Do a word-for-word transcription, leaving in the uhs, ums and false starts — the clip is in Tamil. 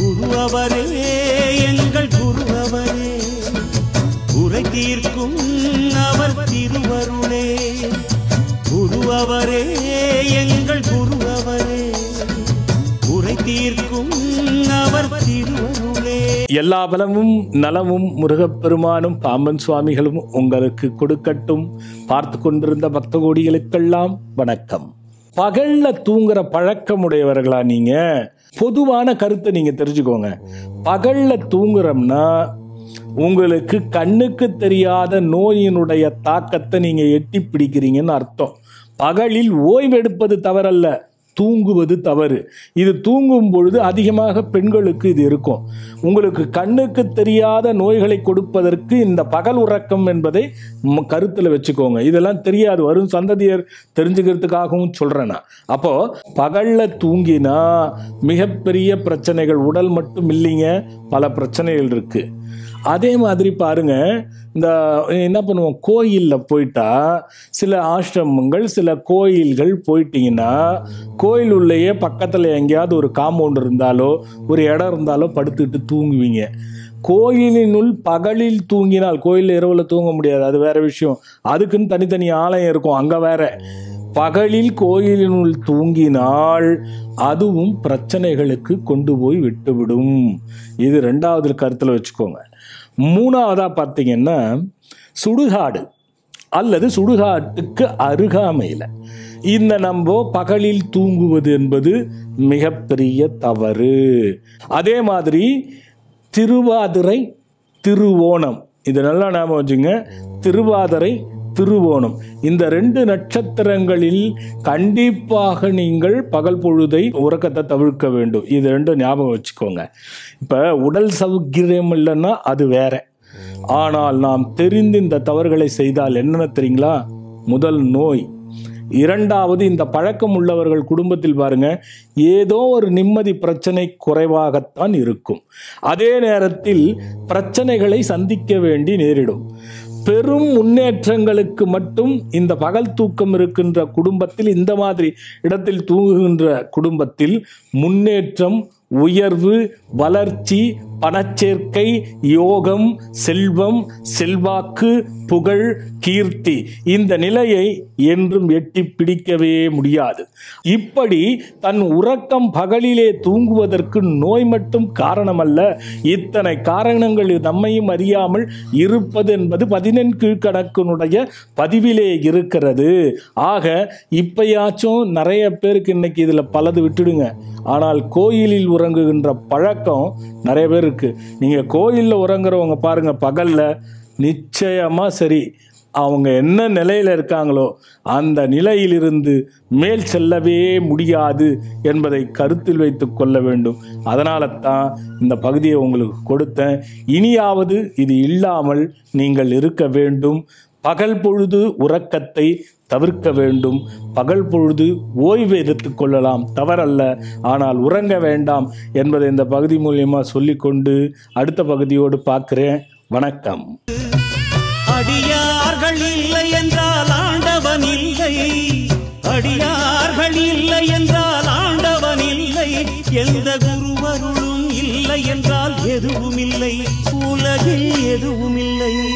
குருவரே எங்கள் குருவரே குறை தீர்க்கும் அவர் திருவருளே குருவரே எங்கள் குருவரே குறை தீர்க்கும் அவர் திருவருளே. எல்லா பலமும் நலமும் முருகப்பெருமானும் பாம்பன் சுவாமிகளும் உங்களுக்கு கொடுக்கட்டும். பார்த்து கொண்டிருந்த பக்த கோடிகளுக்கெல்லாம் வணக்கம். பகல்ல தூங்குற பழக்கம் உடையவர்களா நீங்க? பொதுவான கருத்தை நீங்க தெரிஞ்சுக்கோங்க. பகல்ல தூங்குறோம்னா உங்களுக்கு கண்ணுக்கு தெரியாத நோயினுடைய தாக்கத்தை நீங்க எட்டி பிடிக்கிறீங்கன்னு அர்த்தம். பகலில் ஓய்வெடுப்பது தவறல்ல, தூங்குவது தவறு. இது தூங்கும் பொழுது அதிகமாக பெண்களுக்கு இது இருக்கும். உங்களுக்கு கண்ணுக்கு தெரியாத நோய்களை கொடுப்பதற்கு இந்த பகல் உறக்கம் என்பதை கருத்தில் வச்சுக்கோங்க. இதெல்லாம் தெரியாது, வரும் சந்ததியர் தெரிஞ்சுக்கிறதுக்காகவும் சொல்றேன் நான். அப்போ பகல்ல தூங்கினா மிகப்பெரிய பிரச்சனைகள், உடல் மட்டும் இல்லைங்க, பல பிரச்சனைகள் இருக்கு. அதே மாதிரி பாருங்க, இந்த என்ன பண்ணுவோம், கோயிலில் போயிட்டா சில ஆசிரமங்கள் சில கோயில்கள் போயிட்டீங்கன்னா கோயில் உள்ளேயே பக்கத்தில் எங்கேயாவது ஒரு காம்பவுண்ட் இருந்தாலோ ஒரு இடம் இருந்தாலோ படுத்துக்கிட்டு தூங்குவீங்க. கோயிலினுள் பகலில் தூங்கினால், கோயிலில் இரவில் தூங்க முடியாது, அது வேற விஷயம், அதுக்குன்னு தனித்தனி ஆலயம் இருக்கும், அங்கே வேற. பகலில் கோயிலினுள் தூங்கினால் அதுவும் பிரச்சனைகளுக்கு கொண்டு போய் விட்டுவிடும். இது ரெண்டாவது கருத்தில் வச்சுக்கோங்க. மூணாவதா பார்த்தீங்கன்னா, சுடுகாடு அல்லது சுடுகாட்டுக்கு அருகாமையில் இந்த நம்ம பகலில் தூங்குவது என்பது மிகப்பெரிய தவறு. அதே மாதிரி திருவாதிரை திருவோணம், இது நல்லா ஞாபகம் வச்சுங்க. திருவாதிரை திருவோணம் இந்த ரெண்டு நட்சத்திரங்களில் கண்டிப்பாக நீங்கள் பகல் பொழுதை உறக்கத்தை தவிர்க்க வேண்டும். இது ரெண்டும் ஞாபகம் வச்சுக்கோங்க. இப்போ உடல் சௌக்கியம் இல்லைன்னா அது வேற. ஆனால் நாம் தெரிந்து இந்த தவறுகளை செய்தால் என்னென்ன தெரியுங்களா? முதல் நோய், இரண்டாவது இந்த பழக்கம் உள்ளவர்கள் குடும்பத்தில் பாருங்க ஏதோ ஒரு நிம்மதி பிரச்சனை குறைவாகத்தான் இருக்கும். அதே நேரத்தில் பிரச்சனைகளை சந்திக்க வேண்டி நேரிடும். பெரும் முன்னேற்றங்களுக்கு மட்டும் இந்த பகல் தூக்கம் இருக்கின்ற குடும்பத்தில், இந்த மாதிரி இடத்தில் தூங்குகின்ற குடும்பத்தில் முன்னேற்றம், உயர்வு, வளர்ச்சி, பணச்சேர்க்கை, யோகம், செல்வம், செல்வாக்கு, புகழ், கீர்த்தி, இந்த நிலையை என்றும் எட்டி பிடிக்கவே முடியாது. இப்படி தன் உறக்கம் பகலிலே தூங்குவதற்கு நோய் மட்டும் காரணமல்ல, இத்தனை காரணங்கள் நம்மையும் அறியாமல் இருப்பது என்பது பதினெண் கீழ்கணக்கினுடைய பதிவிலே இருக்கிறது. ஆக இப்பயாச்சும் நிறைய பேருக்கு இன்னைக்கு இதுல பலது விட்டுடுங்க. ஆனால் கோயிலில் உறங்குகின்ற பழக்கம் நிறைய பேர் இருக்கு. நீங்க கோயில்ல உறங்குறவங்க பாருங்க, பகல்ல நிச்சயமா சரி, அவங்க என்ன நிலையில இருக்காங்களோ அந்த நிலையிலிருந்து மேல் செல்லவே முடியாது என்பதை கருத்தில் வைத்துக் கொள்ள வேண்டும். அதனால தான் இந்த பகுதியை உங்களுக்கு கொடுத்தேன். இனியாவது இது இல்லாமல் நீங்கள் இருக்க வேண்டும். பகல் பொழுது உறக்கத்தை தவிர்க்க வேண்டும். பகல் பொழுது ஓய்வு எடுத்துக் கொள்ளலாம், தவறல்ல. ஆனால் உறங்க வேண்டாம் என்பதை இந்த பகுதி மூலியமா சொல்லிக்கொண்டு அடுத்த பகுதியோடு பார்க்கிறேன். வணக்கம். அடியார்கள் இல்லை என்றால் ஆண்டவன் இல்லை, அடியார்கள் இல்லை என்றால் ஆண்டவன் இல்லை, எந்த குருவருளும் இல்லை என்றால் எதுவும் இல்லை, உலகில் எதுவும் இல்லை.